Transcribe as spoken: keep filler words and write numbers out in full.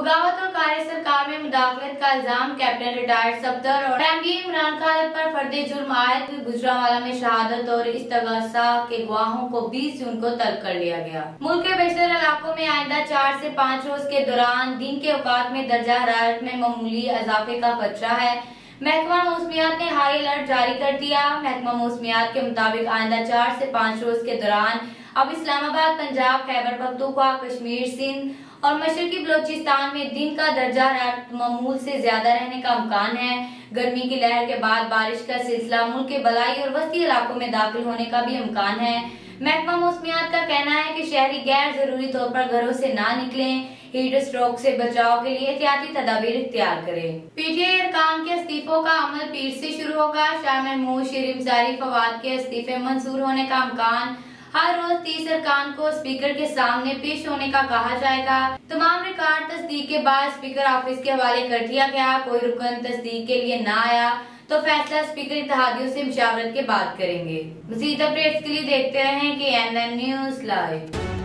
बगावत और कार्य सरकार में मुदाखलत का इल्जाम कैप्टन रिटायर्ड सफदर और एमपी इमरान खान पर फर्दे जुर्म आयत गुजरांवाला में शहादत और इस्तगासा के गवाहों को बीस जून को तलब कर लिया गया। मुल्क के बेशतर इलाकों में आइंदा चार से पाँच रोज के दौरान दिन के औकात में दर्जा हरारत में मामूली इजाफे का खतरा है। महकमा मौसमियात ने हाई अलर्ट जारी कर दिया। महकमा मौसमियात के मुताबिक आइंदा चार से पाँच रोज के दौरान अब इस्लामाबाद, पंजाब, खैबर पख्तूनख्वा, कश्मीर, सिंध और मशरकी बलोचिस्तान में दिन का दर्जा हरारत मामूल से ज्यादा रहने का इम्कान है। गर्मी की लहर के बाद बारिश का सिलसिला मुल्क के बलाई और वस्ती इलाकों में दाखिल होने का भी इम्कान है। महकमा मौसमियात का कहना है कि शहरी गैर जरूरी तौर पर घरों से ना निकलें, हीट स्ट्रोक से बचाव के लिए एहतियाती तदाबीर इख्तियार करें। पीटीआई अरकान के इस्तीफों का अमल पीर से शुरू होगा। शाह महमूद, शरीफ जारी, फवाद के इस्तीफे मंजूर होने का इम्कान। हर रोज तीस अरकान को स्पीकर के सामने पेश होने का कहा जाएगा। तमाम रिकॉर्ड तस्दीक के बाद स्पीकर ऑफिस के हवाले कर दिया गया। कोई रुकन तस्दीक के लिए ना आया तो फैसला स्पीकर इत्तेहादियों से मुशावरत के बाद करेंगे। मज़ीद अपडेट्स के लिए देखते रहें के एन एन न्यूज़ लाइव।